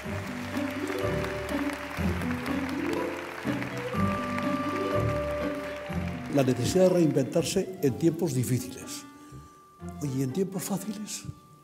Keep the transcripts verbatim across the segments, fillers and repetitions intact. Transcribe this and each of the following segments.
La necesidad de reinventarse en tiempos difíciles. Oye, ¿y en tiempos fáciles?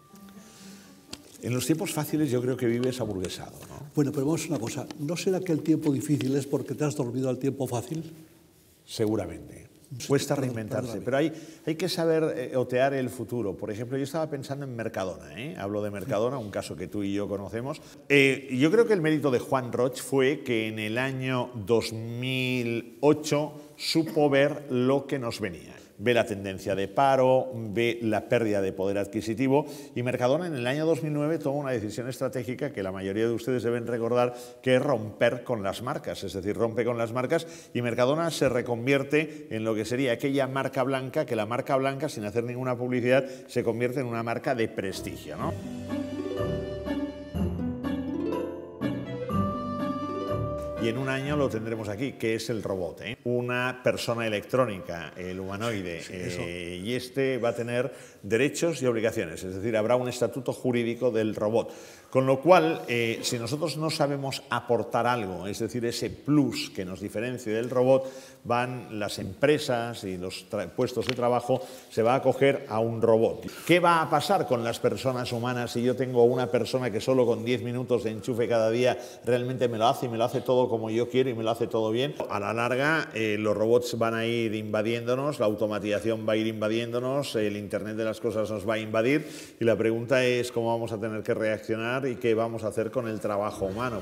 En los tiempos fáciles yo creo que vives aburguesado, ¿no? Bueno, pero vamos a una cosa. ¿No será que el tiempo difícil es porque te has dormido al tiempo fácil? Seguramente. Sí, Cuesta perdón, reinventarse, perdóname. pero hay, hay que saber eh, otear el futuro. Por ejemplo, yo estaba pensando en Mercadona, ¿eh? Hablo de Mercadona, un caso que tú y yo conocemos. Eh, yo creo que el mérito de Juan Roig fue que en el año dos mil ocho supo ver lo que nos venía. Ve la tendencia de paro, ve la pérdida de poder adquisitivo, y Mercadona en el año dos mil nueve toma una decisión estratégica que la mayoría de ustedes deben recordar, que es romper con las marcas, es decir, rompe con las marcas, y Mercadona se reconvierte en lo que sería aquella marca blanca, que la marca blanca, sin hacer ninguna publicidad, se convierte en una marca de prestigio, ¿no? Y en un año lo tendremos aquí, que es el robot, ¿eh? Una persona electrónica, el humanoide, Sí, sí, eh, y este va a tener derechos y obligaciones, es decir, habrá un estatuto jurídico del robot. Con lo cual, eh, si nosotros no sabemos aportar algo, es decir, ese plus que nos diferencie del robot, van las empresas y los puestos de trabajo, se va a acoger a un robot. ¿Qué va a pasar con las personas humanas si yo tengo una persona que solo con diez minutos de enchufe cada día realmente me lo hace y me lo hace todo como yo quiero y me lo hace todo bien? A la larga, eh, los robots van a ir invadiéndonos, la automatización va a ir invadiéndonos, el Internet de las cosas nos va a invadir, y la pregunta es cómo vamos a tener que reaccionar y qué vamos a hacer con el trabajo humano.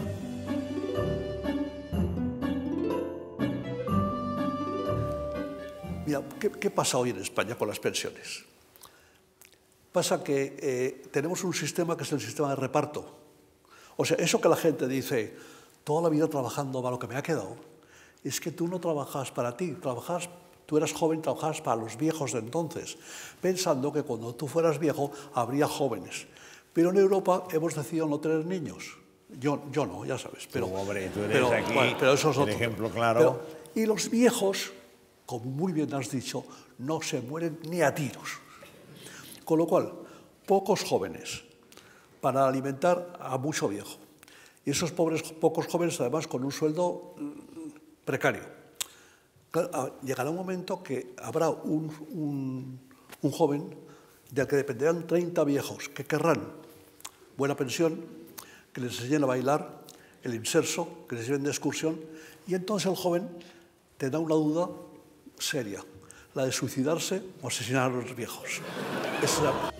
Mira, ¿qué, qué pasa hoy en España con las pensiones? Pasa que eh, tenemos un sistema que es el sistema de reparto. O sea, eso que la gente dice, toda la vida trabajando para lo que me ha quedado, es que tú no trabajas para ti, trabajas, tú eras joven, trabajabas para los viejos de entonces, pensando que cuando tú fueras viejo habría jóvenes. Pero en Europa hemos decidido no tener niños. Yo, yo no, ya sabes. Pero, tú, hombre, tú eres pero, aquí bueno, pero eso es el otro ejemplo tema. claro. Pero, y los viejos, como muy bien has dicho, no se mueren ni a tiros. Con lo cual, pocos jóvenes para alimentar a mucho viejo. Y esos pobres pocos jóvenes, además, con un sueldo precario. Claro, llegará un momento que habrá un, un, un joven del que dependerán treinta viejos que querrán buena pensión, que les enseñen a bailar, el inserso, que les lleven de excursión, y entonces el joven tendrá una duda seria, la de suicidarse o asesinar a los viejos. Esa es la...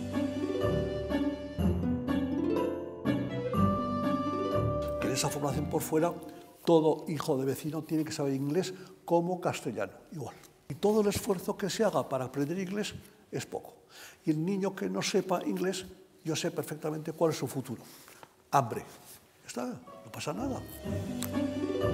Que en esa formación por fuera, todo hijo de vecino tiene que saber inglés como castellano, igual. Y todo el esfuerzo que se haga para aprender inglés es poco. Y el niño que no sepa inglés, yo sé perfectamente cuál es su futuro. Hambre. Está, no pasa nada.